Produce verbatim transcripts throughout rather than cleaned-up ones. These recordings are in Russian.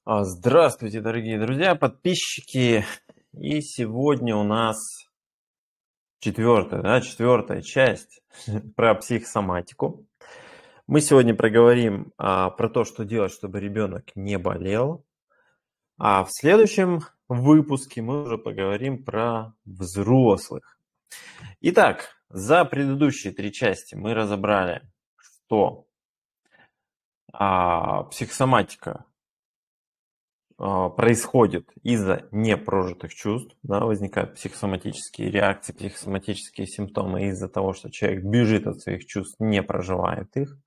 А, Здравствуйте, дорогие друзья, подписчики. И сегодня у нас четвертая, да, четвертая часть про психосоматику. Мы сегодня проговорим а, про то, что делать, чтобы ребенок не болел. А в следующем выпуске мы уже поговорим про взрослых. Итак, за предыдущие три части мы разобрали, что а, психосоматика происходит из-за непрожитых чувств, да, возникают психосоматические реакции, психосоматические симптомы из-за того, что человек бежит от своих чувств, не проживает их.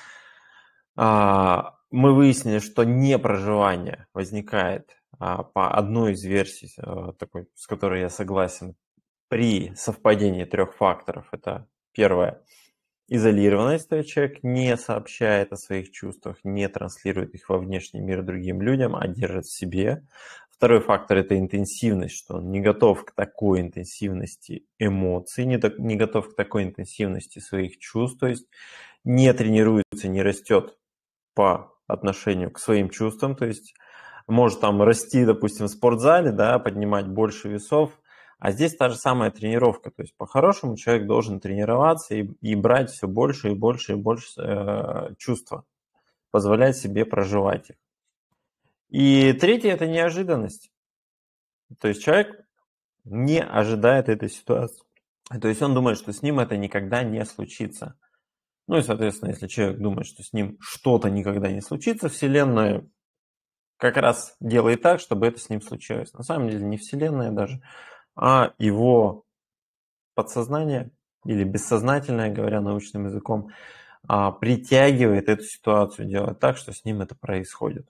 Мы выяснили, что непроживание возникает по одной из версий, такой, с которой я согласен, при совпадении трех факторов. Это первое – изолированность, то есть человек не сообщает о своих чувствах, не транслирует их во внешний мир другим людям, а держит в себе. Второй фактор – это интенсивность, что он не готов к такой интенсивности эмоций, не, так, не готов к такой интенсивности своих чувств, то есть не тренируется, не растет по отношению к своим чувствам, то есть может там расти, допустим, в спортзале, да, поднимать больше весов, а здесь та же самая тренировка. То есть по-хорошему человек должен тренироваться и, и брать все больше и больше и больше э, чувства, позволять себе проживать их. И третье – это неожиданность. То есть человек не ожидает этой ситуации. То есть он думает, что с ним это никогда не случится. Ну и, соответственно, если человек думает, что с ним что-то никогда не случится, Вселенная как раз делает так, чтобы это с ним случилось. На самом деле не Вселенная даже, а его подсознание или бессознательное, говоря научным языком, притягивает эту ситуацию, делает так, что с ним это происходит.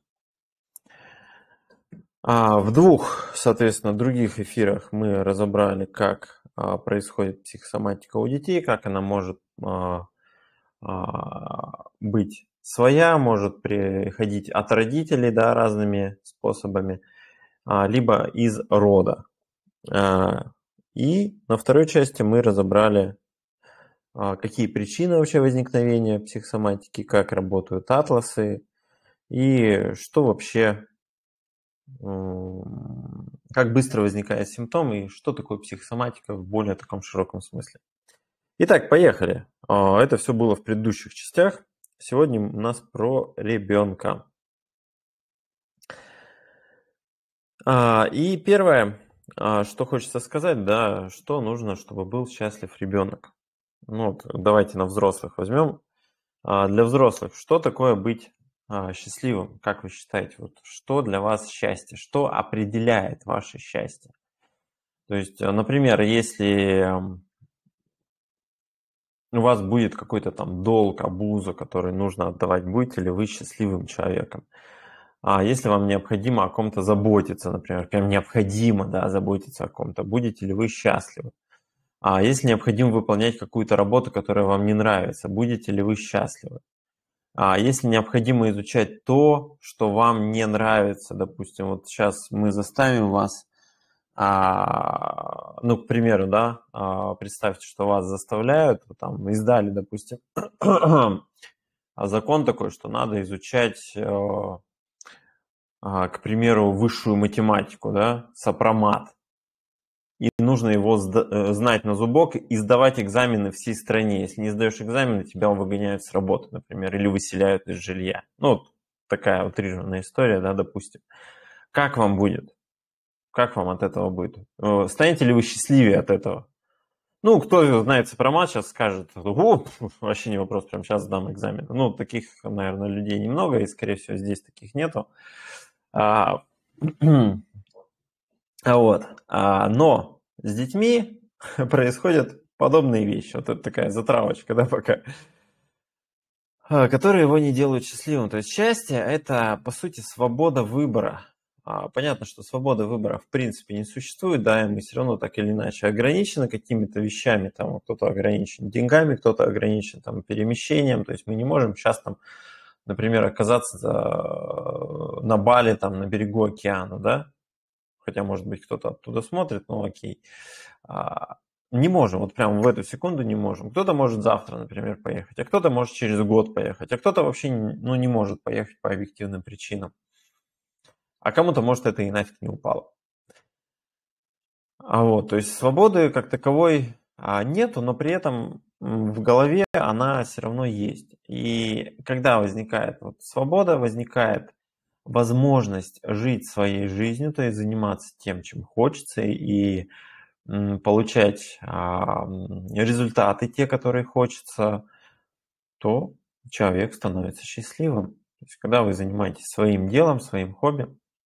В двух, соответственно, других эфирах мы разобрали, как происходит психосоматика у детей, как она может быть своя, может приходить от родителей, да, разными способами, либо из рода. И на второй части мы разобрали, какие причины вообще возникновения психосоматики, как работают атласы и что вообще, как быстро возникает симптом и что такое психосоматика в более таком широком смысле. Итак, поехали. Это все было в предыдущих частях. Сегодня у нас про ребенка. И первое, что хочется сказать, да, что нужно, чтобы был счастлив ребенок. Ну, вот давайте на взрослых возьмем. Для взрослых, что такое быть счастливым? Как вы считаете, вот что для вас счастье? Что определяет ваше счастье? То есть, например, если у вас будет какой-то там долг, абуза, который нужно отдавать, будете ли вы счастливым человеком? А если вам необходимо о ком-то заботиться, например, прям необходимо, да, заботиться о ком-то, будете ли вы счастливы? А если необходимо выполнять какую-то работу, которая вам не нравится, будете ли вы счастливы? А если необходимо изучать то, что вам не нравится, допустим, вот сейчас мы заставим вас, а, ну, к примеру, да, а, представьте, что вас заставляют, там, издали, допустим, закон такой, что надо изучать, а, к примеру, высшую математику, да, сопромат. И нужно его знать на зубок и сдавать экзамены всей стране. Если не сдаешь экзамены, тебя выгоняют с работы, например, или выселяют из жилья. Ну, вот такая утрированная история, да, допустим. Как вам будет? Как вам от этого будет? Станете ли вы счастливее от этого? Ну, кто знает сопромат, сейчас скажет, о, вообще не вопрос, прямо сейчас сдам экзамен. Ну, таких, наверное, людей немного, и, скорее всего, здесь таких нету. А, вот. А, но с детьми происходят подобные вещи. Вот это такая затравочка, да, пока. Которые его не делают счастливым. То есть счастье – это, по сути, свобода выбора. Понятно, что свобода выбора в принципе не существует, да, и мы все равно так или иначе ограничены какими-то вещами, там кто-то ограничен деньгами, кто-то ограничен там перемещением, то есть мы не можем сейчас там, например, оказаться на Бали, там на берегу океана, да, хотя, может быть, кто-то оттуда смотрит, но окей. Не можем, вот прямо в эту секунду не можем. Кто-то может завтра, например, поехать, а кто-то может через год поехать, а кто-то вообще ну, не может поехать по объективным причинам. а кому-то, может, это и нафиг не упало. А вот, то есть свободы как таковой а, нету, но при этом в голове она все равно есть. И когда возникает вот свобода, возникает возможность жить своей жизнью, то есть заниматься тем, чем хочется, и м, получать а, результаты, те, которые хочется, то человек становится счастливым. То есть, когда вы занимаетесь своим делом, своим хобби,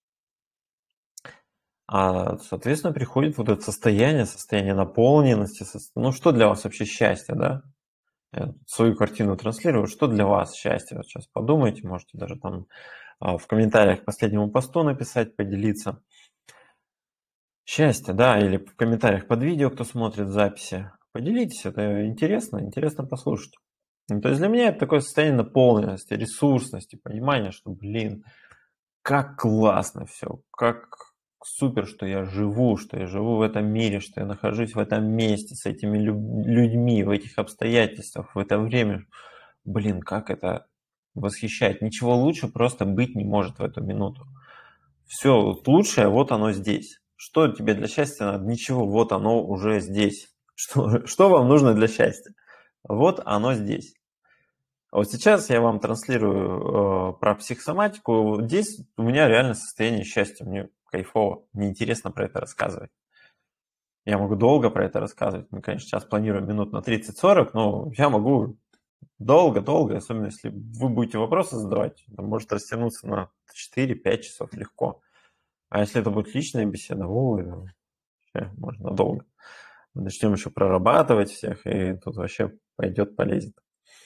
а, соответственно, приходит вот это состояние, состояние наполненности. Ну, что для вас вообще счастье, да? Я свою картину транслирую. Что для вас счастье? Вот сейчас подумайте, можете даже там а, в комментариях к последнему посту написать, поделиться. Счастье, да, или в комментариях под видео, кто смотрит записи. Поделитесь, это интересно, интересно послушать. Ну, то есть для меня это такое состояние наполненности, ресурсности, понимания, что, блин, как классно все, как супер, что я живу, что я живу в этом мире, что я нахожусь в этом месте с этими людьми, в этих обстоятельствах, в это время. Блин, как это восхищает. Ничего лучше просто быть не может в эту минуту. Все вот лучшее, вот оно здесь. Что тебе для счастья надо? Ничего, вот оно уже здесь. Что, что вам нужно для счастья? Вот оно здесь. А вот сейчас я вам транслирую э, про психосоматику. Здесь у меня реально состояние счастья. Мне кайфово. Мне интересно про это рассказывать. Я могу долго про это рассказывать. Мы, конечно, сейчас планируем минут на тридцать-сорок, но я могу долго-долго, особенно если вы будете вопросы задавать, это может растянуться на четыре-пять часов легко. А если это будет личная беседа, ой, вообще можно долго. Начнем еще прорабатывать всех, и тут вообще пойдет, полезет.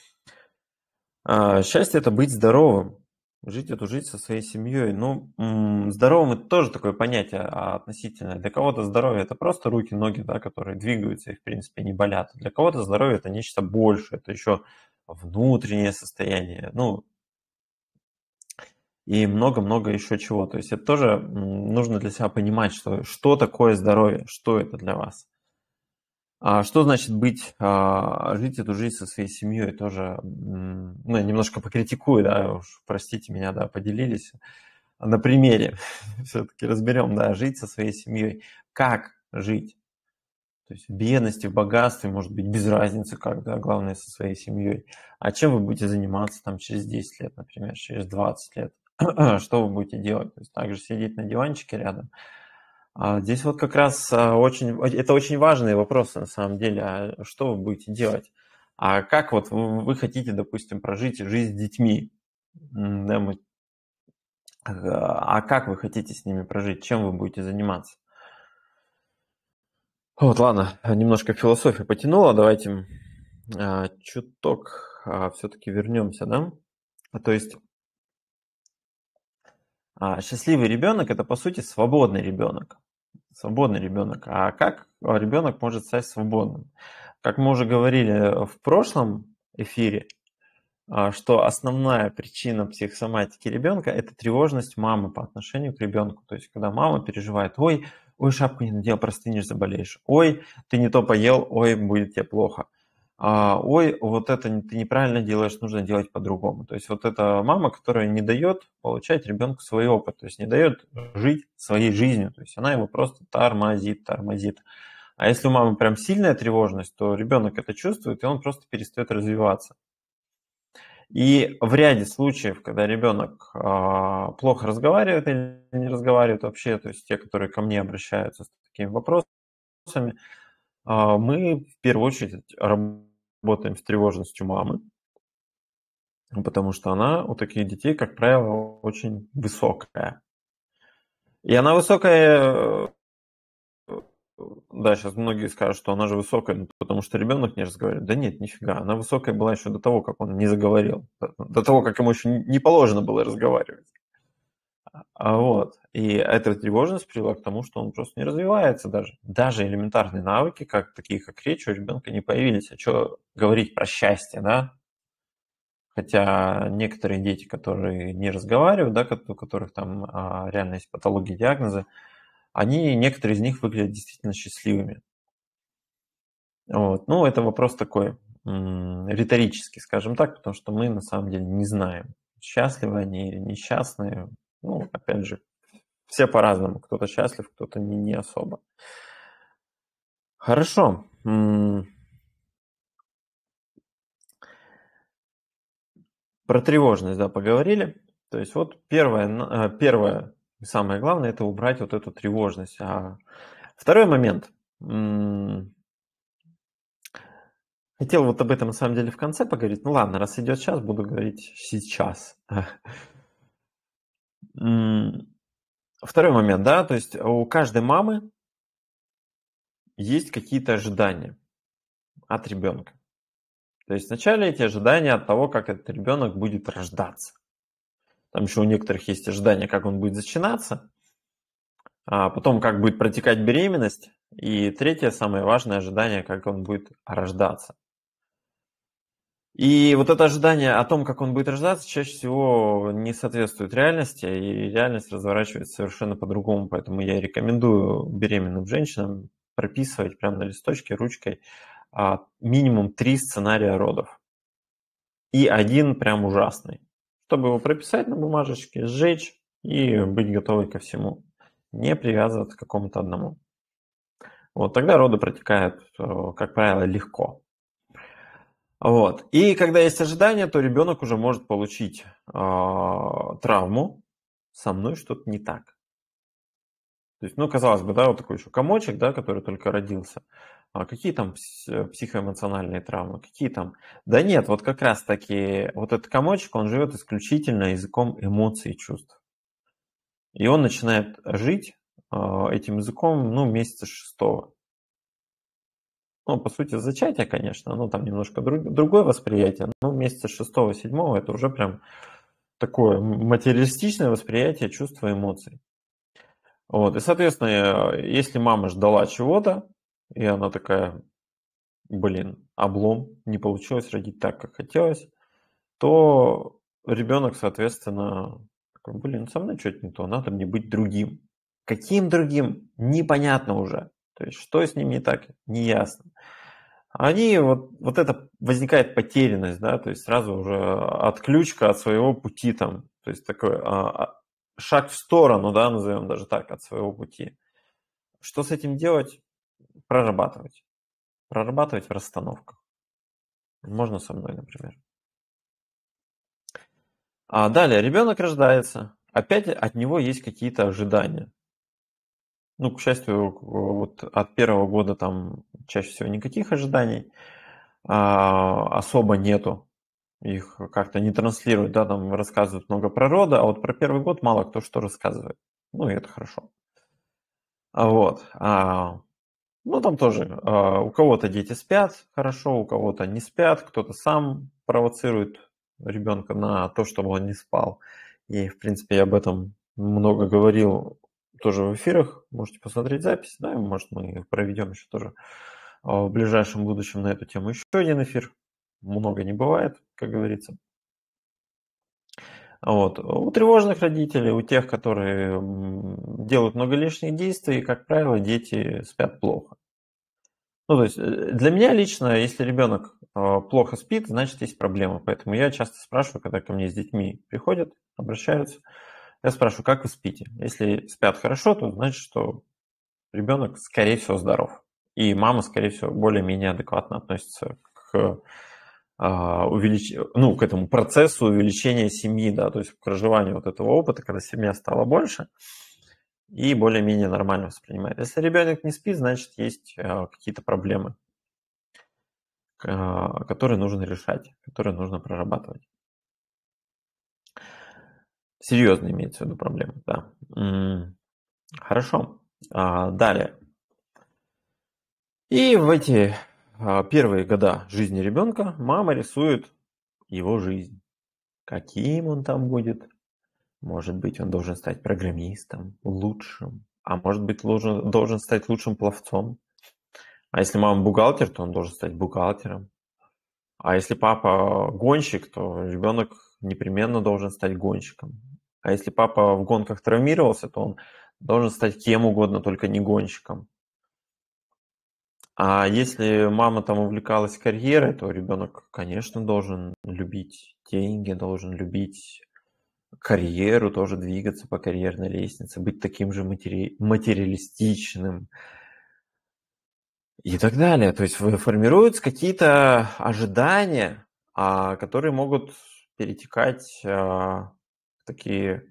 А, счастье – это быть здоровым, жить эту жизнь со своей семьей. Ну, м, здоровым – это тоже такое понятие относительное. Для кого-то здоровье – это просто руки, ноги, да, которые двигаются и, в принципе, не болят. Для кого-то здоровье – это нечто большее, это еще внутреннее состояние, ну, и много-много еще чего. То есть это тоже м, нужно для себя понимать, что, что такое здоровье, что это для вас. А что значит быть, а, жить эту жизнь со своей семьей тоже, м, ну, я немножко покритикую, да, уж простите меня, да, поделились. На примере все-таки разберем, да, жить со своей семьей. Как жить? То есть в бедности, в богатстве, может быть, без разницы как, да, главное со своей семьей. А чем вы будете заниматься там через десять лет, например, через двадцать лет? Что вы будете делать? То есть также сидеть на диванчике рядом. А здесь вот как раз а, очень, это очень важные вопросы на самом деле. А что вы будете делать? А как вот вы, вы хотите, допустим, прожить жизнь с детьми? М, да, мы- а а как вы хотите с ними прожить? Чем вы будете заниматься? Вот, ладно, немножко философия потянула. Давайте а, чуток а, все-таки вернемся, да? А, То есть а, счастливый ребенок – это, по сути, свободный ребенок. Свободный ребенок. А как ребенок может стать свободным? Как мы уже говорили в прошлом эфире, а, что основная причина психосоматики ребенка – это тревожность мамы по отношению к ребенку. То есть, когда мама переживает, ой, ой, шапку не надел, простынешь, заболеешь. Ой, ты не то поел, ой, будет тебе плохо. А, ой, вот это ты неправильно делаешь, нужно делать по-другому. То есть вот эта мама, которая не дает получать ребенку свой опыт, то есть не дает жить своей жизнью, то есть она его просто тормозит, тормозит. А если у мамы прям сильная тревожность, то ребенок это чувствует, и он просто перестает развиваться. И в ряде случаев, когда ребенок а, плохо разговаривает или не разговаривает вообще, то есть те, которые ко мне обращаются с такими вопросами, а, мы в первую очередь работаем с тревожностью мамы, потому что она у таких детей, как правило, очень высокая. И она высокая, э, да, сейчас многие скажут, что она же высокая, ну, потому что ребенок не разговаривает. Да нет, нифига, она высокая была еще до того, как он не заговорил, до, до того, как ему еще не положено было разговаривать. А вот, и эта тревожность привела к тому, что он просто не развивается даже. Даже элементарные навыки, как такие как речь, у ребенка не появились. А что говорить про счастье, да? Хотя некоторые дети, которые не разговаривают, да, у которых там а, реально есть патологии, диагнозы, они, некоторые из них выглядят действительно счастливыми. Вот. Ну, это вопрос такой м, риторический, скажем так, потому что мы на самом деле не знаем, счастливы они или несчастные. Ну, опять же, все по-разному. Кто-то счастлив, кто-то не, не особо. Хорошо. Про тревожность, да, поговорили. То есть вот первое, первое и самое главное – это убрать вот эту тревожность. А второй момент. Хотел вот об этом на самом деле в конце поговорить. Ну ладно, раз идет час, буду говорить сейчас. Второй момент, да, то есть у каждой мамы есть какие-то ожидания от ребенка. То есть вначале эти ожидания от того, как этот ребенок будет рождаться. Там еще у некоторых есть ожидания, как он будет начинаться, а потом как будет протекать беременность, и третье, самое важное ожидание, как он будет рождаться. И вот это ожидание о том, как он будет рождаться, чаще всего не соответствует реальности, и реальность разворачивается совершенно по-другому. Поэтому я рекомендую беременным женщинам прописывать прямо на листочке ручкой минимум три сценария родов. И один прям ужасный. Чтобы его прописать на бумажечке, сжечь и быть готовой ко всему. Не привязываться к какому-то одному. Вот тогда роды протекают, как правило, легко. Вот. И когда есть ожидание, то ребенок уже может получить э, травму. Со мной что-то не так. То есть, ну, казалось бы, да, вот такой еще комочек, да, который только родился. А какие там психоэмоциональные травмы? Какие там? Да нет, вот как раз таки вот этот комочек, он живет исключительно языком эмоций и чувств. И он начинает жить э, этим языком, ну, месяца шестого. Ну, по сути, зачатие, конечно, ну, там немножко друг, другое восприятие, но месяца шестого-седьмого это уже прям такое материалистичное восприятие чувств и эмоций. Вот, и, соответственно, если мама ждала чего-то, и она такая, блин, облом, не получилось родить так, как хотелось, то ребенок, соответственно, такой, блин, со мной что-то не то, надо мне быть другим. Каким другим? Непонятно уже. То есть, что с ним не так, неясно. Они, вот, вот это возникает потерянность, да, то есть сразу уже отключка от своего пути там, то есть такой а, шаг в сторону, да, назовем даже так, от своего пути. Что с этим делать? Прорабатывать. Прорабатывать в расстановках. Можно со мной, например. А далее, ребенок рождается. Опять от него есть какие-то ожидания. Ну, к счастью, вот от первого года там чаще всего никаких ожиданий а, особо нету. Их как-то не транслируют, да, там рассказывают много про роды, а вот про первый год мало кто что рассказывает. Ну, и это хорошо. А вот. А, ну, там тоже а, у кого-то дети спят хорошо, у кого-то не спят, кто-то сам провоцирует ребенка на то, чтобы он не спал. И, в принципе, я об этом много говорил тоже в эфирах. Можете посмотреть запись, да, может, мы проведем еще тоже в ближайшем будущем на эту тему еще один эфир. Много не бывает, как говорится. Вот. У тревожных родителей, у тех, которые делают много лишних действий, как правило, дети спят плохо. Ну, то есть для меня лично, если ребенок плохо спит, значит есть проблема. Поэтому я часто спрашиваю, когда ко мне с детьми приходят, обращаются, я спрашиваю, как вы спите? Если спят хорошо, то значит, что ребенок, скорее всего, здоров. И мама, скорее всего, более-менее адекватно относится к увелич... ну, к этому процессу увеличения семьи, да, то есть к проживанию вот этого опыта, когда семья стала больше и более-менее нормально воспринимает. Если ребенок не спит, значит, есть какие-то проблемы, которые нужно решать, которые нужно прорабатывать. Серьезно имеется в виду проблемы, да. Хорошо. Далее. И в эти первые года жизни ребенка мама рисует его жизнь. Каким он там будет? Может быть, он должен стать программистом, лучшим. А может быть, должен, должен стать лучшим пловцом. А если мама бухгалтер, то он должен стать бухгалтером. А если папа гонщик, то ребенок непременно должен стать гонщиком. А если папа в гонках травмировался, то он должен стать кем угодно, только не гонщиком. А если мама там увлекалась карьерой, то ребенок, конечно, должен любить деньги, должен любить карьеру тоже, двигаться по карьерной лестнице, быть таким же матери... материалистичным и так далее. То есть формируются какие-то ожидания, а, которые могут перетекать а, в такие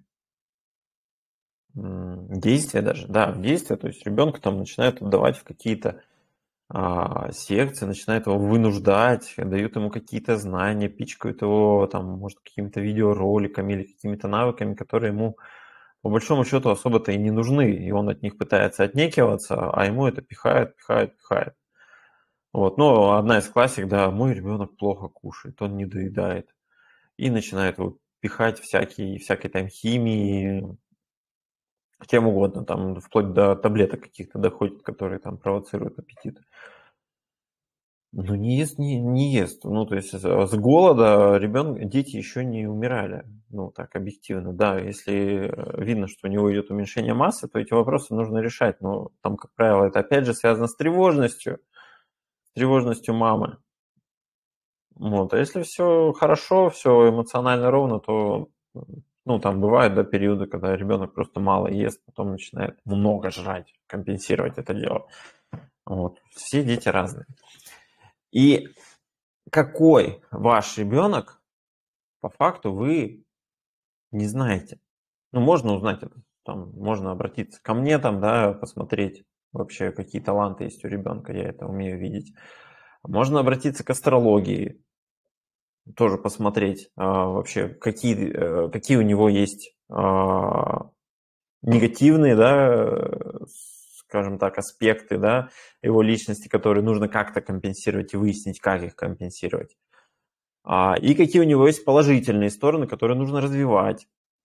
м, действия даже, да, в действия. То есть ребенка там начинают отдавать в какие-то а, секции, начинают его вынуждать, дают ему какие-то знания, пичкают его там, может, какими-то видеороликами или какими-то навыками, которые ему по большому счету особо-то и не нужны, и он от них пытается отнекиваться, а ему это пихает, пихает, пихает. Вот, ну, одна из классик, да, мой ребенок плохо кушает, он не доедает. И начинает его пихать всякие, всякой там химии, чем угодно, там, вплоть до таблеток каких-то доходит, которые там провоцируют аппетит. Ну, не ест, не, не ест. Ну, то есть с голода ребенок, дети еще не умирали. Ну, так, объективно. Да, если видно, что у него идет уменьшение массы, то эти вопросы нужно решать. Но там, как правило, это опять же связано с тревожностью, с тревожностью мамы. Вот. А если все хорошо, все эмоционально ровно, то, ну, там бывают, да, периоды, когда ребенок просто мало ест, потом начинает много жрать, компенсировать это дело. Вот. Все дети разные. И какой ваш ребенок, по факту, вы не знаете. Ну, можно узнать это, там, можно обратиться ко мне, там, да, посмотреть вообще, какие таланты есть у ребенка, я это умею видеть. Можно обратиться к астрологии, тоже посмотреть а, вообще, какие, какие у него есть а, негативные, да, скажем так, аспекты, да, его личности, которые нужно как-то компенсировать и выяснить, как их компенсировать. А, и какие у него есть положительные стороны, которые нужно развивать.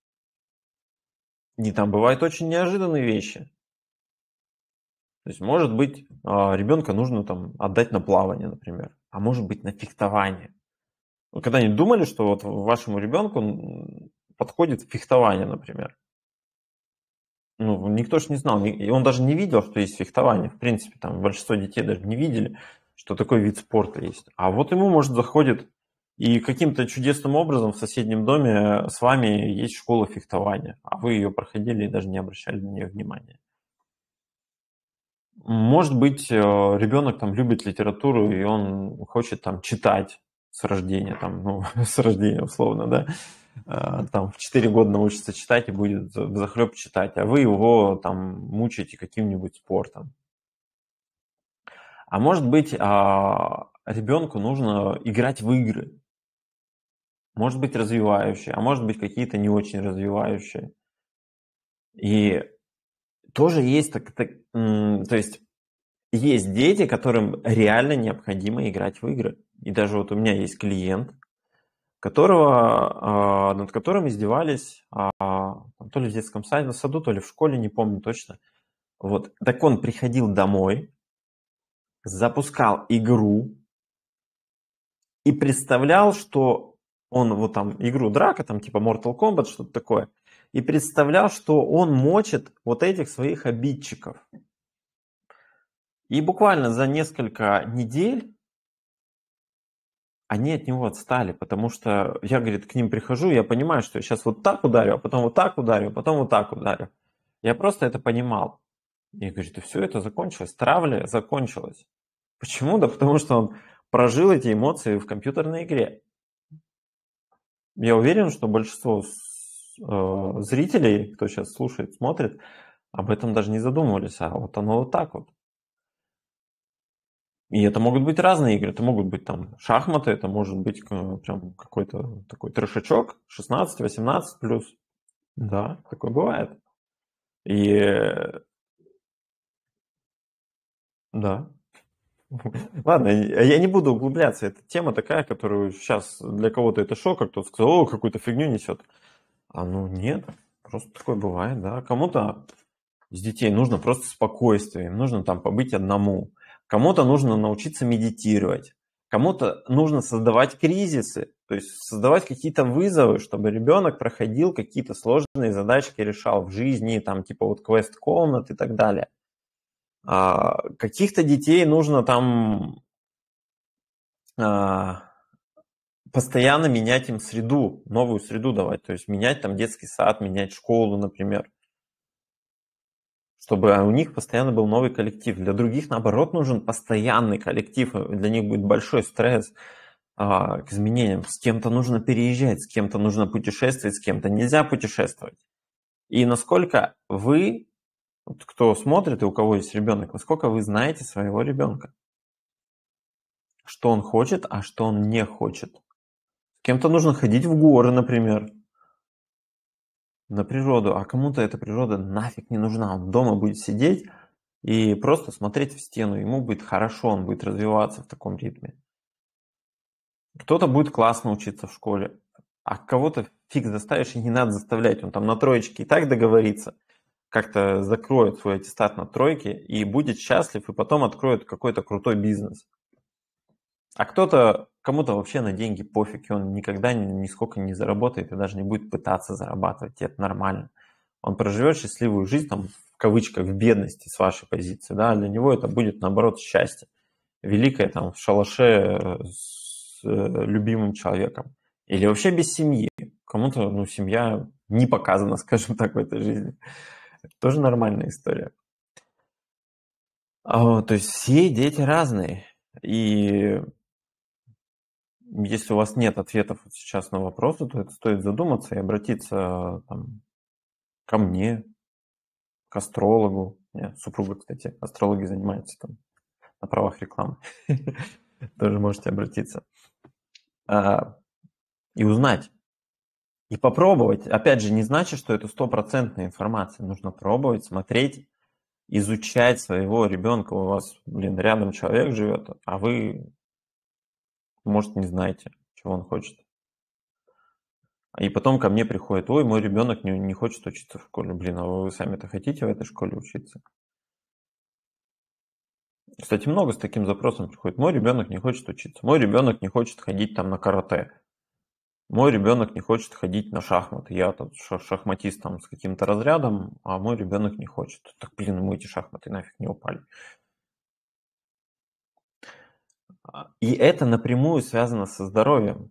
И там бывают очень неожиданные вещи. То есть, может быть, ребенка нужно там отдать на плавание, например, а может быть на фехтование. Вы когда-нибудь думали, что вот вашему ребенку подходит фехтование, например? Ну, никто ж не знал, и он даже не видел, что есть фехтование. В принципе, там большинство детей даже не видели, что такой вид спорта есть. А вот ему, может, заходит, и каким-то чудесным образом в соседнем доме с вами есть школа фехтования, а вы ее проходили и даже не обращали на нее внимания. Может быть, ребенок там любит литературу, и он хочет там читать с рождения, там, ну, с рождения условно, да, там в четыре года научится читать и будет взахлеб читать, а вы его там мучаете каким-нибудь спортом. А может быть, ребенку нужно играть в игры, может быть, развивающие, а может быть, какие-то не очень развивающие. И тоже есть, так, так, то есть, есть дети, которым реально необходимо играть в игры. И даже вот у меня есть клиент, которого, над которым издевались то ли в детском саду, то ли в школе, не помню точно. Вот. Так он приходил домой, запускал игру и представлял, что он вот там игру драка, там типа Mortal Kombat, что-то такое, и представлял, что он мочит вот этих своих обидчиков. И буквально за несколько недель они от него отстали, потому что я, говорит, к ним прихожу, я понимаю, что я сейчас вот так ударю, а потом вот так ударю, а потом вот так ударю. Я просто это понимал. И говорит, и все это закончилось, травля закончилась. Почему? Да потому что он прожил эти эмоции в компьютерной игре. Я уверен, что большинство э, зрителей, кто сейчас слушает, смотрит, об этом даже не задумывались, а вот оно вот так вот. И это могут быть разные игры, это могут быть там шахматы, это может быть прям какой-то такой трешачок, шестнадцать-восемнадцать плюс. Да, такое бывает. И да. Ладно, я не буду углубляться. Это тема такая, которую сейчас для кого-то это шок, а кто-то сказал, о, какую-то фигню несет. А ну нет, просто такое бывает, да. Кому-то из детей нужно просто спокойствие, им нужно там побыть одному. Кому-то нужно научиться медитировать. Кому-то нужно создавать кризисы, то есть создавать какие-то вызовы, чтобы ребенок проходил какие-то сложные задачки, решал в жизни, там типа вот квест-комнат и так далее. А каких-то детей нужно там а, постоянно менять им среду, новую среду давать, то есть менять там детский сад, менять школу, например, чтобы у них постоянно был новый коллектив. Для других, наоборот, нужен постоянный коллектив, для них будет большой стресс а, к изменениям. С кем-то нужно переезжать, с кем-то нужно путешествовать, с кем-то нельзя путешествовать. И насколько вы, вот кто смотрит и у кого есть ребенок, насколько вы знаете своего ребенка, что он хочет, а что он не хочет. С кем-то нужно ходить в горы, например, на природу, а кому-то эта природа нафиг не нужна. Он дома будет сидеть и просто смотреть в стену. Ему будет хорошо, он будет развиваться в таком ритме. Кто-то будет классно учиться в школе, а кого-то фиг заставишь, и не надо заставлять. Он там на троечке и так договорится, как-то закроет свой аттестат на тройке и будет счастлив, и потом откроет какой-то крутой бизнес. А кто-то, кому-то вообще на деньги пофиг, и он никогда ни, нисколько не заработает и даже не будет пытаться зарабатывать, и это нормально. Он проживет счастливую жизнь, там, в кавычках, в бедности с вашей позиции, да, а для него это будет, наоборот, счастье. Великое там в шалаше с э, любимым человеком. Или вообще без семьи. Кому-то, ну, семья не показана, скажем так, в этой жизни. Это тоже нормальная история. А, то есть все дети разные. И если у вас нет ответов сейчас на вопросы, то это стоит задуматься и обратиться там, ко мне, к астрологу. Нет, супруга, кстати, астрологи занимаются там на правах рекламы. Тоже можете обратиться. И узнать. И попробовать. Опять же, не значит, что это стопроцентная информация. Нужно пробовать, смотреть, изучать своего ребенка. У вас, блин, рядом человек живет, а вы, может, не знаете, чего он хочет. И потом ко мне приходит: ой, мой ребенок не, не хочет учиться в школе. Блин, а вы сами-то хотите в этой школе учиться? Кстати, много с таким запросом приходит: мой ребенок не хочет учиться, мой ребенок не хочет ходить там на карате, мой ребенок не хочет ходить на шахматы. Я тут шахматист там с каким-то разрядом, а мой ребенок не хочет. Так, блин, ему эти шахматы нафиг не упали. И это напрямую связано со здоровьем.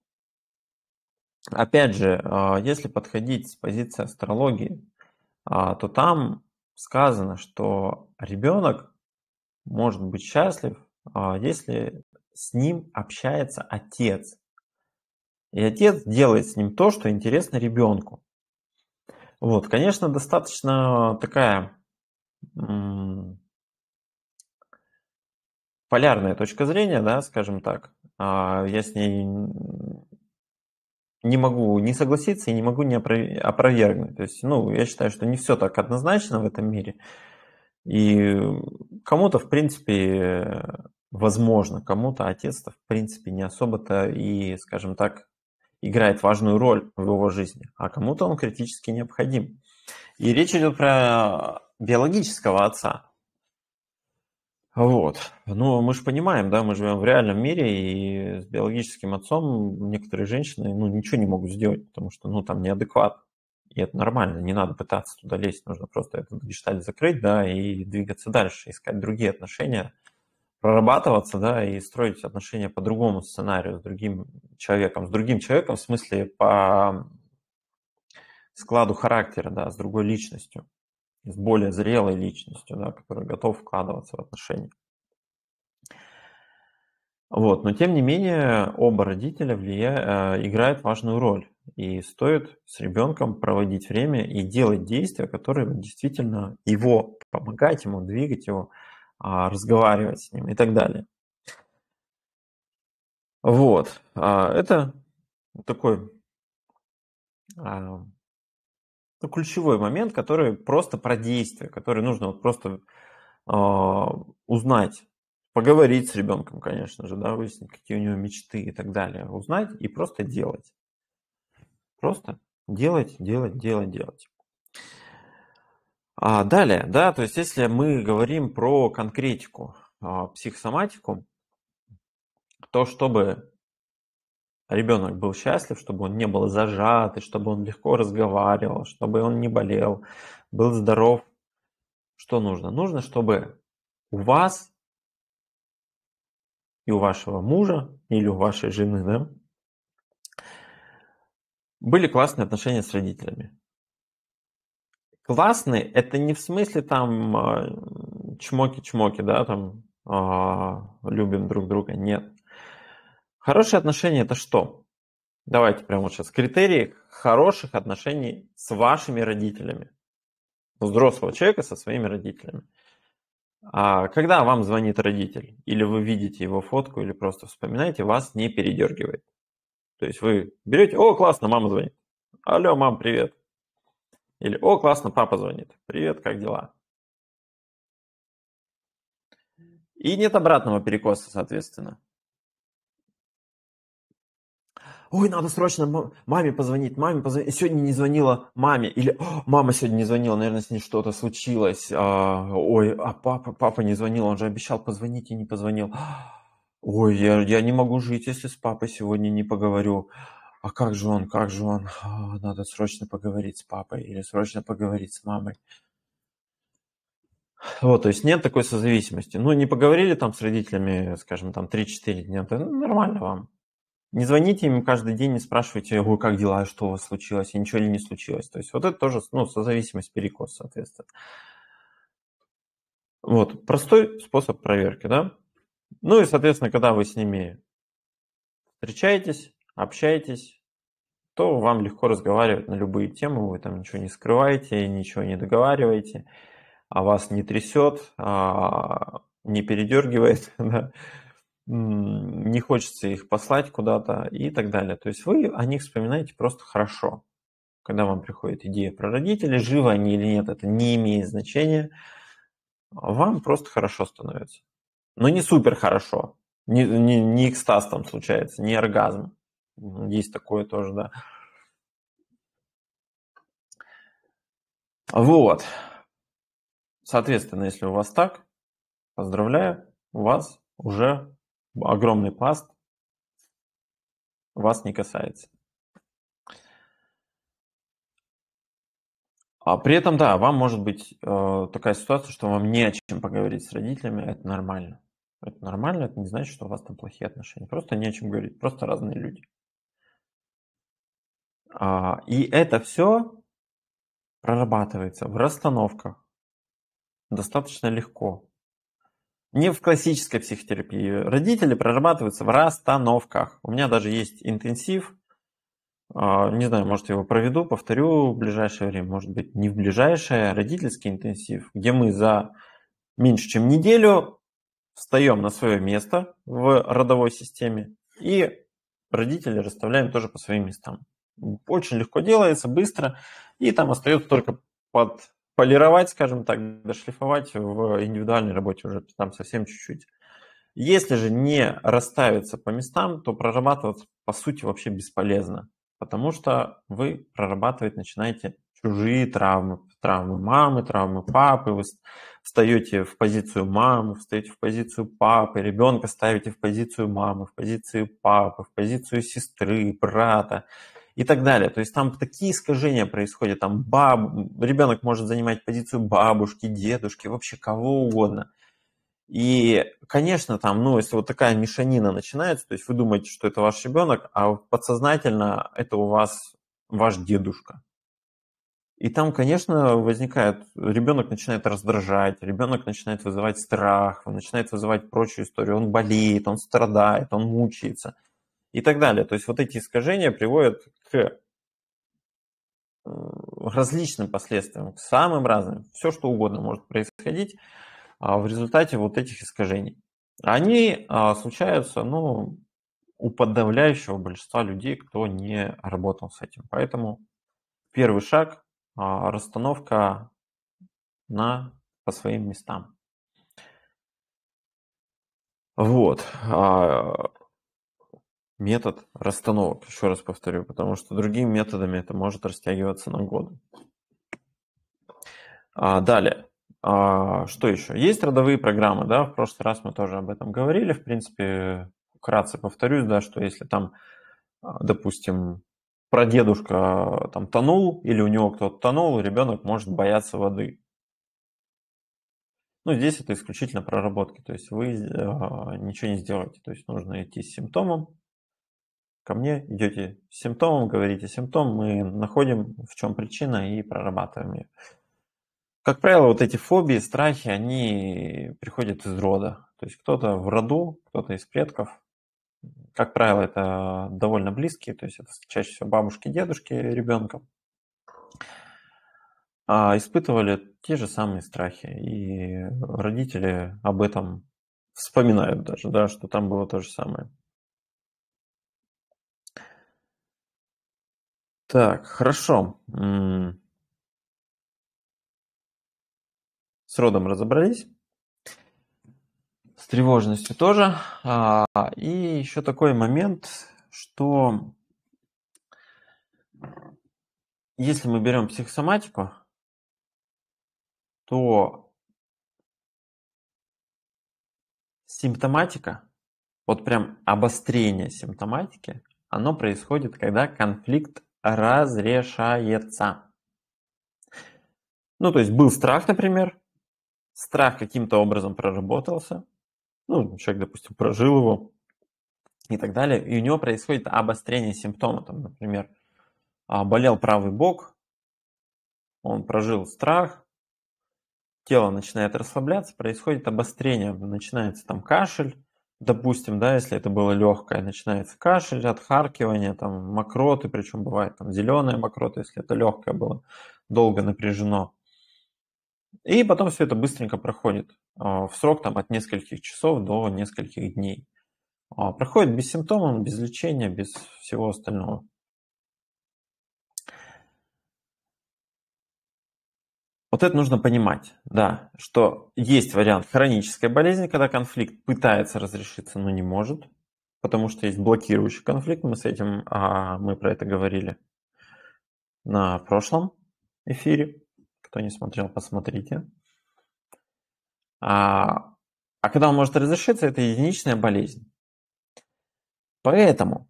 Опять же, если подходить с позиции астрологии, то там сказано, что ребенок может быть счастлив, если с ним общается отец. И отец делает с ним то, что интересно ребенку. Вот, конечно, достаточно такая м, полярная точка зрения, да, скажем так. Я с ней не могу не согласиться и не могу не опровергнуть. То есть, ну, я считаю, что не все так однозначно в этом мире. И кому-то, в принципе, возможно, кому-то отец-то, в принципе, не особо-то и, скажем так, играет важную роль в его жизни, а кому-то он критически необходим. И речь идет про биологического отца. Вот. Ну, мы же понимаем, да, мы живем в реальном мире, и с биологическим отцом некоторые женщины, ну, ничего не могут сделать, потому что, ну, там неадекват. И это нормально, не надо пытаться туда лезть, нужно просто этот гештальт закрыть, да, и двигаться дальше, искать другие отношения, прорабатываться, да, и строить отношения по другому сценарию с другим человеком. С другим человеком в смысле по складу характера, да, с другой личностью, с более зрелой личностью, да, который готов вкладываться в отношения. Вот, но тем не менее оба родителя влия... играют важную роль. И стоит с ребенком проводить время и делать действия, которые действительно его помогать ему, двигать его, разговаривать с ним и так далее. Вот, это такой ну, ключевой момент, который просто про действие, который нужно вот просто узнать. Поговорить с ребенком, конечно же, да, выяснить, какие у него мечты и так далее. Узнать и просто делать. Просто делать, делать, делать, делать. А далее, да, то есть если мы говорим про конкретику, психосоматику, то чтобы ребенок был счастлив, чтобы он не был зажат, и чтобы он легко разговаривал, чтобы он не болел, был здоров, что нужно? Нужно, чтобы у вас и у вашего мужа или у вашей жены, да, Были классные отношения с родителями. Классные — это не в смысле там а, чмоки-чмоки, да, там а, любим друг друга. Нет. Хорошие отношения — это что? Давайте прямо вот сейчас. Критерии хороших отношений с вашими родителями. Взрослого человека со своими родителями. А когда вам звонит родитель, или вы видите его фотку, или просто вспоминаете, вас не передергивает. То есть вы берете: о, классно, мама звонит. Алло, мам, привет. Или: о, классно, папа звонит. Привет, как дела? И нет обратного перекоса, соответственно. Ой, надо срочно маме позвонить, маме позвонить. Сегодня не звонила маме. Или: мама сегодня не звонила, наверное, с ней что-то случилось. А, ой, а папа, папа не звонил, он же обещал позвонить и не позвонил. Ой, я, я не могу жить, если с папой сегодня не поговорю. А как же он, как же он? А, надо срочно поговорить с папой или срочно поговорить с мамой. Вот, то есть нет такой созависимости. Ну, не поговорили там с родителями, скажем, там три-четыре дня, то нормально вам. Не звоните им каждый день, не спрашивайте: ой, как дела, что у вас случилось, и ничего ли не случилось. То есть вот это тоже, ну, созависимость, перекос, соответственно. Вот, простой способ проверки, да? Ну и, соответственно, когда вы с ними встречаетесь, общаетесь, то вам легко разговаривать на любые темы, вы там ничего не скрываете, ничего не договариваете, а вас не трясет, а, не передергивает, да, не хочется их послать куда-то и так далее. То есть вы о них вспоминаете просто хорошо. Когда вам приходит идея про родителей, живы они или нет, это не имеет значения, вам просто хорошо становится. Но не супер хорошо, не, не, не экстаз там случается, не оргазм. Есть такое тоже, да. Вот. Соответственно, если у вас так, поздравляю, у вас уже огромный пласт вас не касается. А при этом, да, вам может быть э, такая ситуация, что вам не о чем поговорить с родителями, это нормально. Это нормально, это не значит, что у вас там плохие отношения. Просто не о чем говорить, просто разные люди. А, и это все прорабатывается в расстановках достаточно легко. Не в классической психотерапии. Родители прорабатываются в расстановках. У меня даже есть интенсив. Не знаю, может, я его проведу, повторю в ближайшее время. Может быть, не в ближайшее, а родительский интенсив, где мы за меньше, чем неделю встаем на свое место в родовой системе и родителей расставляем тоже по своим местам. Очень легко делается, быстро, и там остается только подполировать, скажем так, дошлифовать в индивидуальной работе уже там совсем чуть-чуть. Если же не расставиться по местам, то прорабатываться по сути вообще бесполезно, потому что вы прорабатывать начинаете чужие травмы, травмы мамы, травмы папы, вы встаете в позицию мамы, встаете в позицию папы, ребенка ставите в позицию мамы, в позицию папы, в позицию сестры, брата и так далее. То есть там такие искажения происходят, там баб... ребенок может занимать позицию бабушки, дедушки, вообще кого угодно. И, конечно, там, ну, если вот такая мешанина начинается, то есть вы думаете, что это ваш ребенок, а подсознательно это у вас ваш дедушка. И там, конечно, возникает, ребенок начинает раздражать, ребенок начинает вызывать страх, он начинает вызывать прочую историю, он болеет, он страдает, он мучается и так далее. То есть вот эти искажения приводят к различным последствиям, к самым разным. Все, что угодно может происходить в результате вот этих искажений. Они случаются, ну, у подавляющего большинства людей, кто не работал с этим. Поэтому первый шаг – расстановка на, по своим местам. Вот. Метод расстановок, еще раз повторю, потому что другими методами это может растягиваться на годы. Далее. Что еще? Есть родовые программы, да, в прошлый раз мы тоже об этом говорили, в принципе, вкратце повторюсь, да, что если там, допустим, прадедушка там тонул или у него кто-то тонул, ребенок может бояться воды. Ну, здесь это исключительно проработки, то есть вы ничего не сделаете, то есть нужно идти с симптомом, ко мне, идете с симптомом, говорите симптом, мы находим, в чем причина, и прорабатываем ее. Как правило, вот эти фобии, страхи, они приходят из рода. То есть кто-то в роду, кто-то из предков. Как правило, это довольно близкие, то есть это чаще всего бабушки, дедушки ребенка, а испытывали те же самые страхи. И родители об этом вспоминают даже, да, что там было то же самое. Так, хорошо. С родом разобрались. С тревожностью тоже. А, и еще такой момент, что если мы берем психосоматику, то симптоматика, вот прям обострение симптоматики, оно происходит, когда конфликт разрешается. Ну, то есть был страх, например, страх каким-то образом проработался, ну, человек, допустим, прожил его и так далее, и у него происходит обострение симптома, там, например, болел правый бок, он прожил страх, тело начинает расслабляться, происходит обострение, начинается там кашель, допустим, да, если это было легкое, начинается кашель, отхаркивание, там мокроты, причем бывает там зеленая мокрота, если это легкое было, долго напряжено. И потом все это быстренько проходит в срок там от нескольких часов до нескольких дней. Проходит без симптомов, без лечения, без всего остального. Вот это нужно понимать, да, что есть вариант хронической болезни, когда конфликт пытается разрешиться, но не может, потому что есть блокирующий конфликт, мы с этим, а, мы про это говорили на прошлом эфире, кто не смотрел, посмотрите. А, а когда он может разрешиться, это единичная болезнь. Поэтому,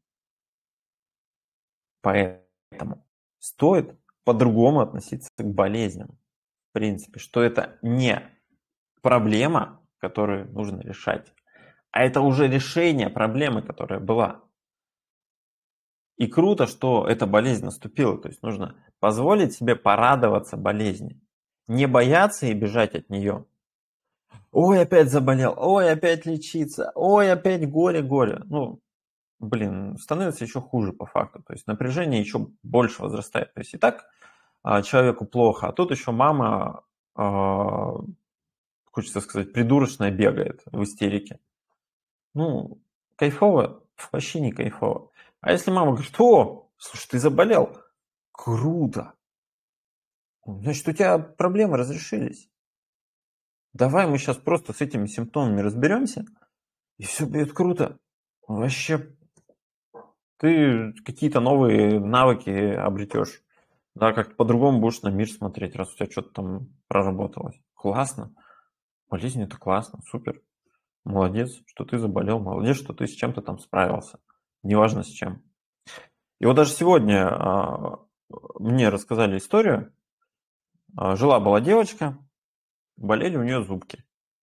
поэтому стоит по-другому относиться к болезням, в принципе, что это не проблема, которую нужно решать, а это уже решение проблемы, которая была. И круто, что эта болезнь наступила. То есть нужно позволить себе порадоваться болезни. Не бояться и бежать от нее. Ой, опять заболел, ой, опять лечиться, ой, опять горе-горе. Ну, блин, становится еще хуже по факту. То есть напряжение еще больше возрастает. То есть и так а, человеку плохо, а тут еще мама, а, хочется сказать, придурочная бегает в истерике. Ну, кайфово? Вообще не кайфово. А если мама говорит, о, слушай, ты заболел? Круто. Значит, у тебя проблемы разрешились. Давай мы сейчас просто с этими симптомами разберемся, и все будет круто. Вообще, ты какие-то новые навыки обретешь. Да, как-то по-другому будешь на мир смотреть, раз у тебя что-то там проработалось. Классно. Болезнь это классно, супер. Молодец, что ты заболел, молодец, что ты с чем-то там справился. Неважно с чем. И вот даже сегодня а, мне рассказали историю. А, жила-была девочка, болели у нее зубки.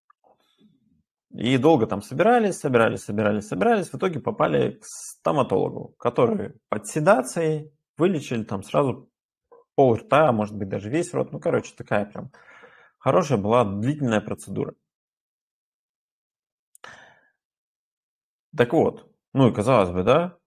И долго там собирались, собирались, собирались, собирались. В итоге попали к стоматологу, который под седацией вылечили там сразу пол рта, может быть даже весь рот. Ну, короче, такая прям хорошая была длительная процедура. Так вот, ну и казалось бы, да,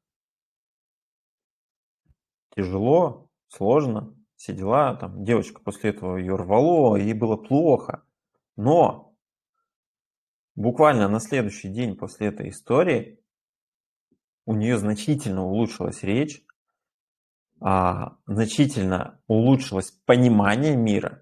тяжело, сложно, все дела, там девочка после этого ее рвало, ей было плохо. Но буквально на следующий день после этой истории у нее значительно улучшилась речь, а, значительно улучшилось понимание мира.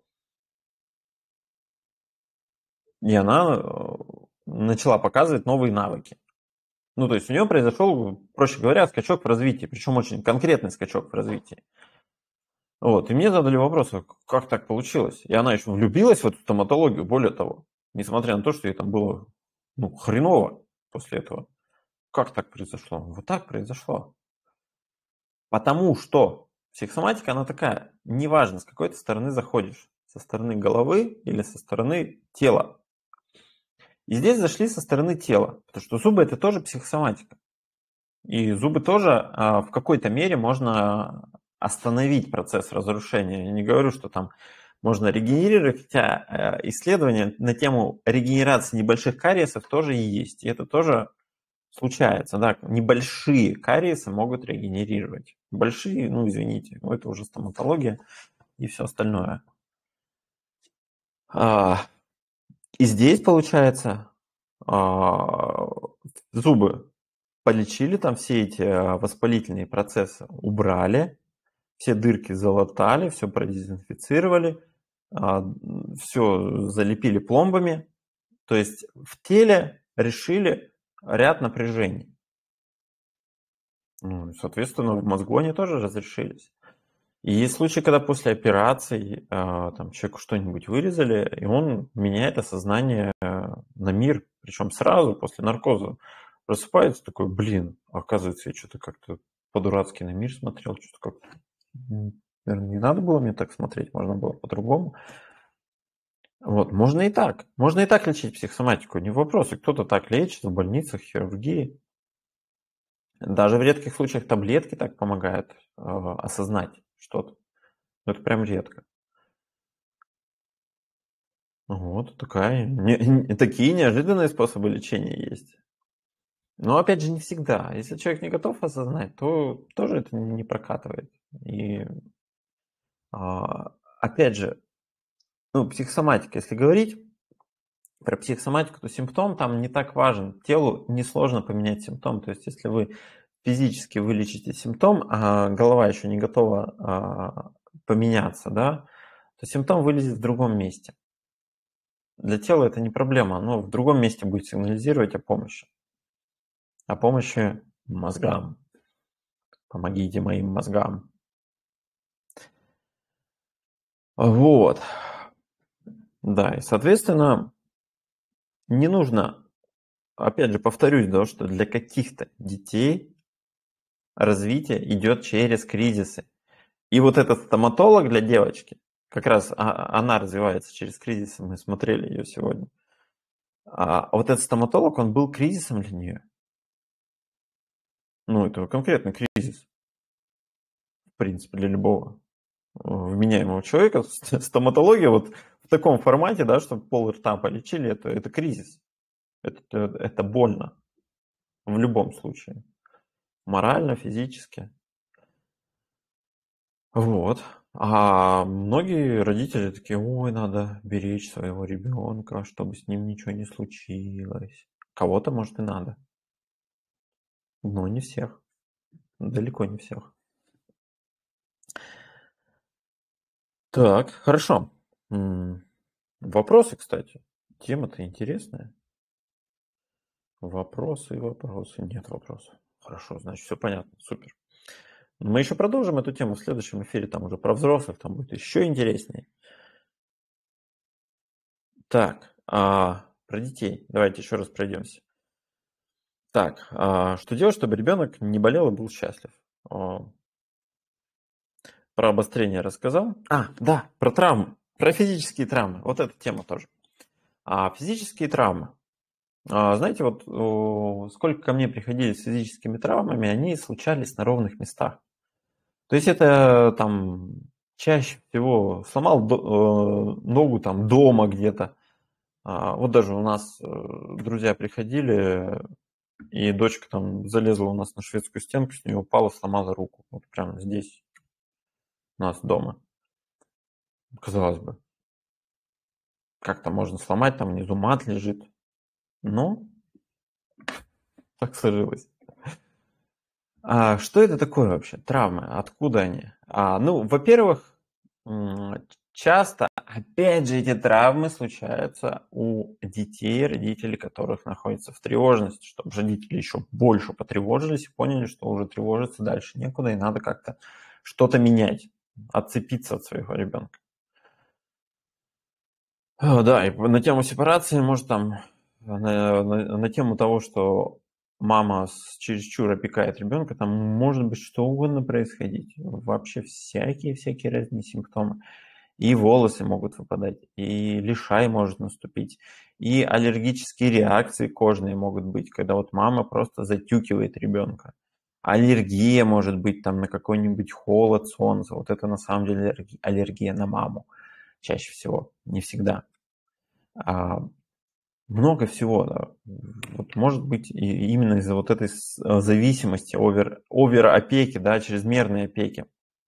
И она начала показывать новые навыки. Ну, то есть у нее произошел, проще говоря, скачок в развитии, причем очень конкретный скачок в развитии. Вот, и мне задали вопрос, как так получилось? И она еще влюбилась в эту стоматологию, более того, несмотря на то, что ей там было ну, хреново после этого. Как так произошло? Вот так произошло. Потому что психосоматика, она такая, неважно, с какой ты стороны заходишь, со стороны головы или со стороны тела. И здесь зашли со стороны тела, потому что зубы это тоже психосоматика. И зубы тоже а, в какой-то мере можно остановить процесс разрушения. Я не говорю, что там можно регенерировать, хотя э, исследования на тему регенерации небольших кариесов тоже и есть. И это тоже случается, да. Небольшие кариесы могут регенерировать. Большие, ну извините, ну, это уже стоматология и все остальное. А, и здесь получается а, зубы полечили, там все эти а, воспалительные процессы убрали, все дырки залатали, все продезинфицировали, а, все залепили пломбами. То есть в теле решили ряд напряжений. Ну, соответственно, в мозгу они тоже разрешились. И есть случаи, когда после операции а, там, человеку что-нибудь вырезали, и он меняет осознание а, на мир, причем сразу после наркоза. Просыпается такой, блин, оказывается, я что-то как-то по-дурацки на мир смотрел, что-то как-то, наверное, не надо было мне так смотреть, можно было по-другому. Вот, можно и так. Можно и так лечить психосоматику, не вопрос. И кто-то так лечит в больницах, хирургии. Даже в редких случаях таблетки так помогают э, осознать что-то. Но это прям редко. Вот такая, не, не, такие неожиданные способы лечения есть. Но опять же не всегда. Если человек не готов осознать, то тоже это не прокатывает. И а, опять же, ну, психосоматика, если говорить про психосоматику, то симптом там не так важен. Телу несложно поменять симптом. То есть если вы физически вылечите симптом, а голова еще не готова а, поменяться, да, то симптом вылезет в другом месте. Для тела это не проблема, оно в другом месте будет сигнализировать о помощи. О помощи мозгам. Помогите моим мозгам. Вот. Да, и, соответственно, не нужно, опять же, повторюсь, да, что для каких-то детей развитие идет через кризисы. И вот этот стоматолог для девочки, как раз она развивается через кризисы, мы смотрели ее сегодня. А вот этот стоматолог, он был кризисом для нее. Ну, это конкретный кризис, в принципе, для любого вменяемого человека. Стоматология вот в таком формате, да, чтобы пол рта полечили, это, это кризис. Это, это, это больно в любом случае. Морально, физически. Вот. А многие родители такие, ой, надо беречь своего ребенка, чтобы с ним ничего не случилось. Кого-то, может, и надо. Но не всех. Далеко не всех. Так, хорошо. Вопросы, кстати. Тема-то интересная. Вопросы, вопросы. Нет вопросов. Хорошо, значит, все понятно. Супер. Мы еще продолжим эту тему в следующем эфире. Там уже про взрослых, там будет еще интереснее. Так, а, про детей. Давайте еще раз пройдемся. Так, а, что делать, чтобы ребенок не болел и был счастлив? О, про обострение рассказал. А, да, про травмы, про физические травмы. Вот эта тема тоже. А физические травмы. А, знаете, вот о, сколько ко мне приходили с физическими травмами, они случались на ровных местах. То есть это там чаще всего сломал до, э, ногу там дома где-то. А, вот даже у нас э, друзья приходили, и дочка там залезла у нас на шведскую стенку, с нее упала, сломала руку. Вот прямо здесь, у нас дома. Казалось бы, как-то можно сломать, там внизу мат лежит. Но так сложилось. А что это такое вообще? Травмы? Откуда они? А, ну, во-первых, часто, опять же, эти травмы случаются у детей, родителей, которых находятся в тревожности, чтобы родители еще больше потревожились и поняли, что уже тревожиться дальше некуда, и надо как-то что-то менять, отцепиться от своего ребенка. Да, и на тему сепарации, может, там, на, на, на тему того, что мама чересчур опекает ребенка, там может быть что угодно происходить. Вообще всякие-всякие разные симптомы. И волосы могут выпадать, и лишай может наступить, и аллергические реакции кожные могут быть, когда вот мама просто затюкивает ребенка. аллергия может быть там на какой-нибудь холод, солнце. Вот это на самом деле аллерги- аллергия на маму чаще всего, не всегда. А, много всего, да. Вот может быть и именно из-за вот этой с- э, зависимости, овер, овер-опеки, да, чрезмерной опеки.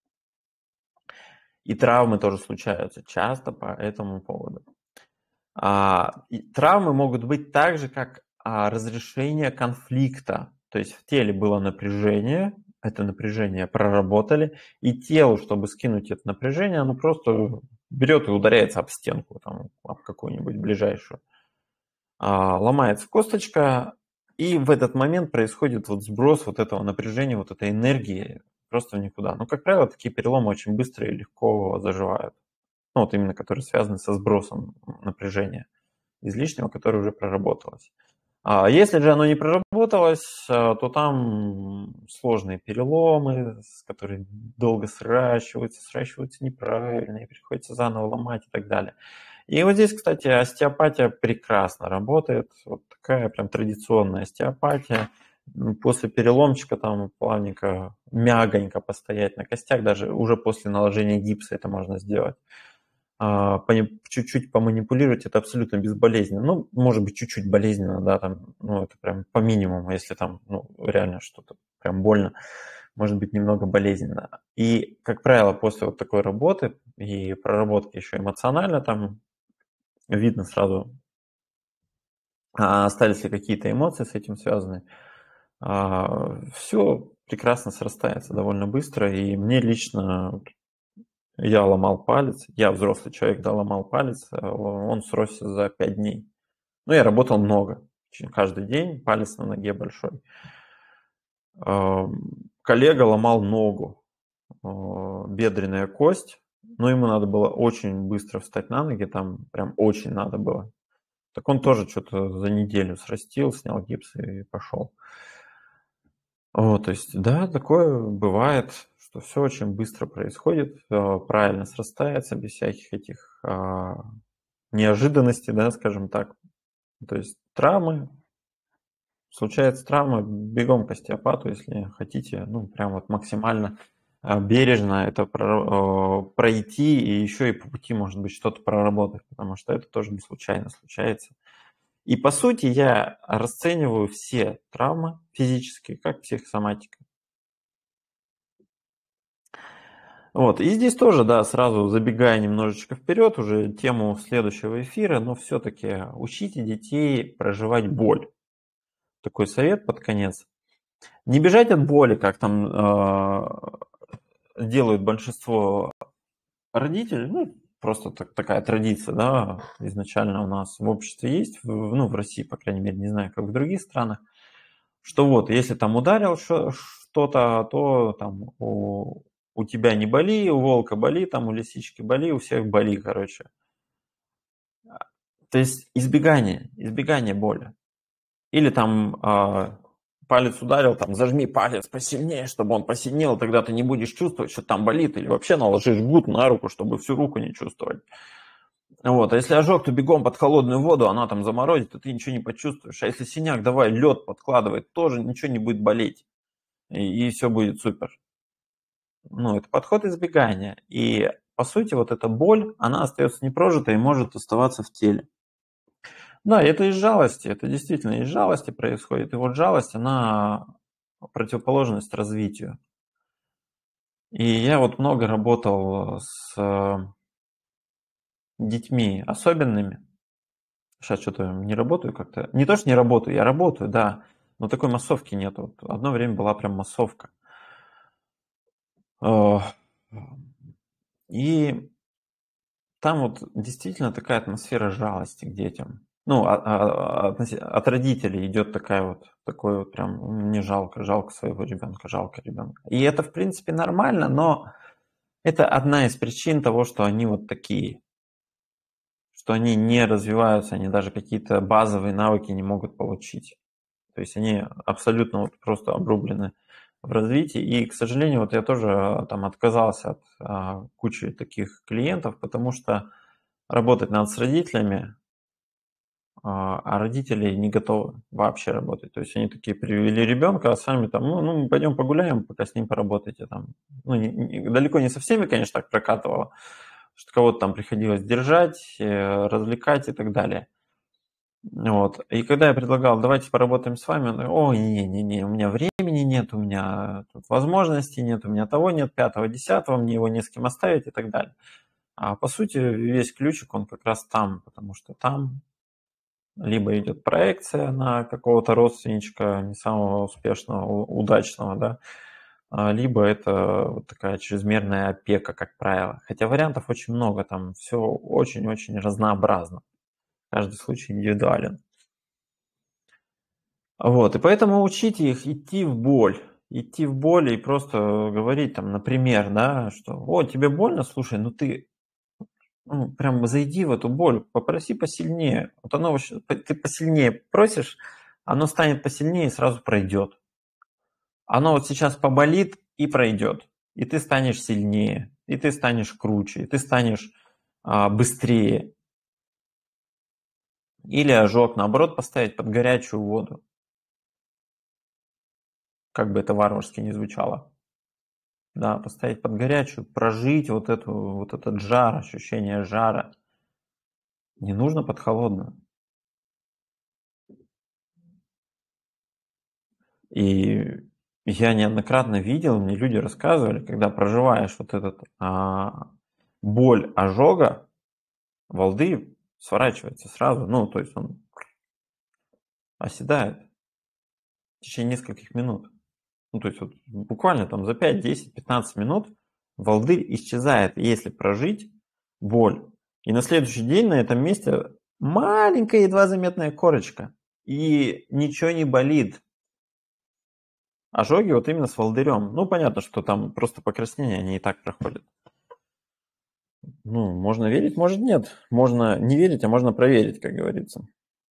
И травмы тоже случаются часто по этому поводу. А, и травмы могут быть так же, как а, разрешение конфликта. То есть в теле было напряжение, это напряжение проработали, и телу, чтобы скинуть это напряжение, оно просто берет и ударяется об стенку, там, об какую-нибудь ближайшую. А, ломается косточка, и в этот момент происходит вот сброс вот этого напряжения, вот этой энергии просто в никуда. Но, как правило, такие переломы очень быстро и легко заживают. Ну, вот именно которые связаны со сбросом напряжения излишнего, которое уже проработалось. А если же оно не проработалось, а, то там сложные переломы, с- которые долго сращиваются, сращиваются неправильно, и приходится заново ломать и так далее. И вот здесь, кстати, остеопатия прекрасно работает. Вот такая прям традиционная остеопатия. М, После переломчика там плавненько, мягонько постоять на костях, даже уже после наложения гипса это можно сделать. А, пони- чуть-чуть поманипулировать, это абсолютно безболезненно. Ну, может быть, чуть-чуть болезненно, да, там, ну, это прям по минимуму, если там, ну, реально что-то прям больно, может быть, немного болезненно. И, как правило, после вот такой работы и проработки еще эмоционально, там видно сразу, а, остались ли какие-то эмоции с этим связаны. Все прекрасно срастается довольно быстро, и мне лично, вот, я ломал палец, я взрослый человек, да, ломал палец, а он сросся за пять дней. Ну, я работал много, ч- каждый день, палец на ноге большой. Ам, Коллега ломал ногу, а, бедренная кость, но ему надо было очень быстро встать на ноги, там прям очень надо было. Так он тоже что-то за неделю срастил, снял гипс и пошел. Вот, то есть, да, такое бывает, что все очень быстро происходит, а, правильно срастается, без всяких этих а, неожиданностей, да, скажем так. То есть травмы, случается травма, бегом к остеопату, если хотите, ну, прям вот максимально а, бережно это про- э, пройти и еще и по пути, может быть, что-то проработать, потому что это тоже не случайно случается. И по сути я расцениваю все травмы физические как психосоматика. Вот, и здесь тоже, да, сразу забегая немножечко вперед, уже тему следующего эфира, но все-таки учите детей проживать боль. Такой совет под конец. Не бежать от боли, как там э, делают большинство родителей, ну, просто так, такая традиция, да, изначально у нас в обществе есть, в, ну, в России, по крайней мере, не знаю, как в других странах, что вот, если там ударил шо- что-то, то там у, у тебя не боли, у волка боли, там у лисички боли, у всех боли, короче. То есть избегание, избегание боли. Или там а, палец ударил, там зажми палец посильнее, чтобы он посильнел, тогда ты не будешь чувствовать, что там болит, или вообще наложи жгут на руку, чтобы всю руку не чувствовать. Вот. А если ожог, то бегом под холодную воду, она там заморозит, и ты ничего не почувствуешь. А если синяк, давай лед подкладывай, тоже ничего не будет болеть, и, и все будет супер. Ну, это подход избегания. И по сути вот эта боль, она остается непрожитой и может оставаться в теле. Да, это из жалости, это действительно из жалости происходит. И вот жалость, она противоположность развитию. И я вот много работал с э, детьми особенными. Сейчас что-то не работаю как-то. Не то, что не работаю, я работаю, да, но такой массовки нету. Вот одно время была прям массовка. Э, И там вот действительно такая атмосфера жалости к детям. Ну, а- а- относи- от родителей идет такая вот, такой вот прям, «М, мне жалко, жалко своего ребенка, жалко ребенка». И это, в принципе, нормально, но это одна из причин того, что они вот такие, что они не развиваются, они даже какие-то базовые навыки не могут получить. То есть они абсолютно вот просто обрублены в развитии. И, к сожалению, вот я тоже а, там отказался от а, кучи таких клиентов, потому что работать надо с родителями, а, а родители не готовы вообще работать. То есть они такие привели ребенка, а сами там, ну, ну пойдем погуляем, пока с ним поработаете там. Ну, не, не, далеко не со всеми, конечно, так прокатывало, что кого-то там приходилось держать, э, развлекать и так далее. Вот. И когда я предлагал, давайте поработаем с вами, он говорит, ой, не-не-не, у меня времени нет, у меня тут возможностей нет, у меня того нет, пятого, десятого, мне его не с кем оставить и так далее. А по сути весь ключик, он как раз там, потому что там либо идет проекция на какого-то родственничка не самого успешного, удачного, да, а, либо это вот такая чрезмерная опека, как правило. Хотя вариантов очень много, там все очень-очень разнообразно. Каждый случай индивидуален. Вот, и поэтому учите их идти в боль. Идти в боль и просто говорить там, например, да, что «О, тебе больно? Слушай, ну ты ну, прям зайди в эту боль, попроси посильнее». Вот оно, вообще- ты посильнее просишь, оно станет посильнее и сразу пройдет. Оно вот сейчас поболит и пройдет. И ты станешь сильнее, и ты станешь круче, и ты станешь а, быстрее. Или ожог, наоборот, поставить под горячую воду. Как бы это варварски не звучало. Да, поставить под горячую, прожить вот, эту, вот этот жар, ощущение жара. Не нужно под холодную. И я неоднократно видел, мне люди рассказывали, когда проживаешь вот этот а, боль ожога, волдырь сворачивается сразу, ну, то есть он оседает в течение нескольких минут. Ну, то есть вот буквально там за пять, десять, пятнадцать минут волдырь исчезает, если прожить боль. И на следующий день на этом месте маленькая, едва заметная корочка. И ничего не болит. Ожоги вот именно с волдырем. Ну, понятно, что там просто покраснения, они и так проходят. Ну, можно верить, может нет. Можно не верить, а можно проверить, как говорится.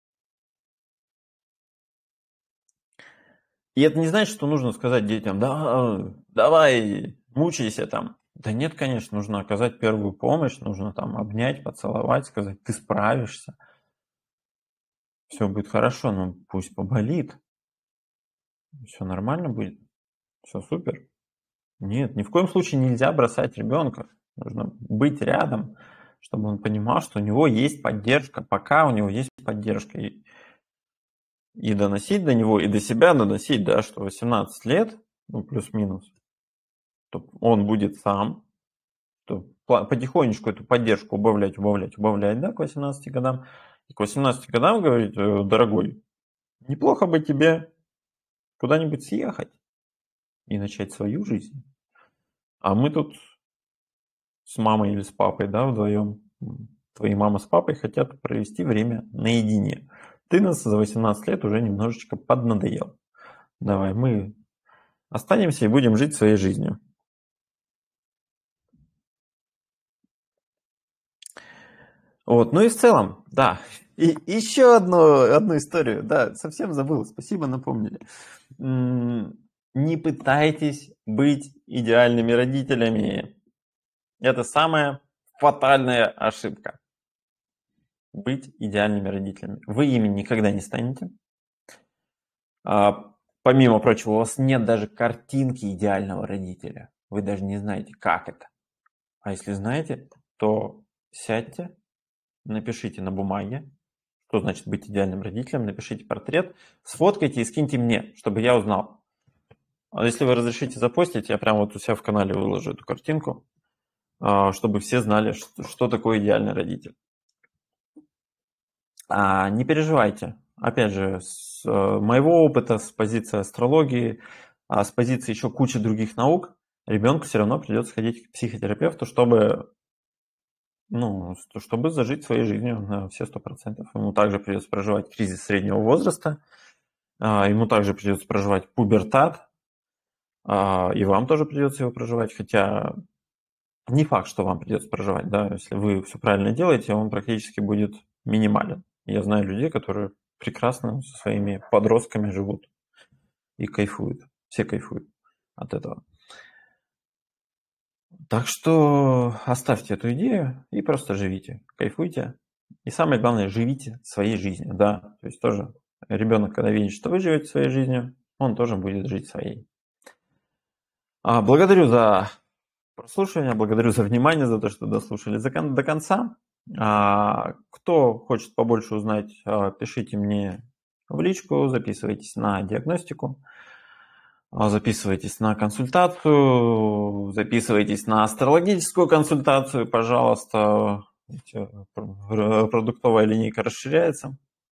И это не значит, что нужно сказать детям, да, давай, мучайся там. Да нет, конечно, нужно оказать первую помощь, нужно там обнять, поцеловать, сказать, ты справишься, все будет хорошо, но пусть поболит, все нормально будет, все супер. Нет, ни в коем случае нельзя бросать ребенка, нужно быть рядом, чтобы он понимал, что у него есть поддержка, пока у него есть поддержка. И, и доносить до него, и до себя доносить, да, что восемнадцать лет, ну плюс-минус, то он будет сам, то потихонечку эту поддержку убавлять, убавлять, убавлять, да, к восемнадцати годам. И к восемнадцати годам говорить, дорогой, неплохо бы тебе куда-нибудь съехать и начать свою жизнь. А мы тут с мамой или с папой, да, вдвоем, твои мама с папой хотят провести время наедине. Ты нас за восемнадцать лет уже немножечко поднадоел. Давай, мы останемся и будем жить своей жизнью. Вот, ну и в целом, да. И еще одну, одну историю, да, совсем забыл, спасибо, напомнили. Не пытайтесь быть идеальными родителями. Это самая фатальная ошибка. Быть идеальными родителями. Вы ими никогда не станете. А, помимо прочего, у вас нет даже картинки идеального родителя. Вы даже не знаете, как это. А если знаете, то сядьте, напишите на бумаге, что значит быть идеальным родителем, напишите портрет, сфоткайте и скиньте мне, чтобы я узнал. А если вы разрешите запостить, я прямо вот у себя в канале выложу эту картинку, чтобы все знали, что, что такое идеальный родитель. А, не переживайте. Опять же, с моего опыта, с позиции астрологии, а с позиции еще кучи других наук, ребенку все равно придется ходить к психотерапевту, чтобы, ну, чтобы зажить своей жизнью на все сто процентов. Ему также придется проживать кризис среднего возраста, ему также придется проживать пубертат, и вам тоже придется его проживать, хотя не факт, что вам придется проживать, да, если вы все правильно делаете, он практически будет минимален. Я знаю людей, которые прекрасно со своими подростками живут и кайфуют, все кайфуют от этого. Так что оставьте эту идею и просто живите, кайфуйте, И самое главное, живите своей жизнью, да. То есть тоже ребенок, когда видит, что вы живете своей жизнью, он тоже будет жить своей. А, благодарю за прослушивание, благодарю за внимание, за то, что дослушали за кон- до конца. А, кто хочет побольше узнать, а, пишите мне в личку, записывайтесь на диагностику, а, записывайтесь на консультацию, записывайтесь на астрологическую консультацию, пожалуйста. Видите, пр- Продуктовая линейка расширяется.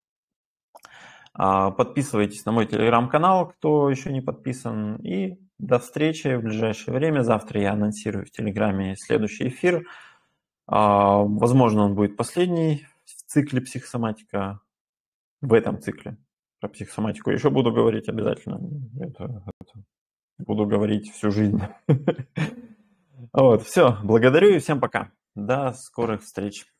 А, Подписывайтесь на мой телеграм-канал, кто еще не подписан. И до встречи в ближайшее время. Завтра я анонсирую в телеграме следующий эфир. А, Возможно, он будет последний в цикле психосоматика, в этом цикле. Про психосоматику еще буду говорить обязательно. Это, это буду говорить всю жизнь. Вот, все. Благодарю и всем пока. До скорых встреч.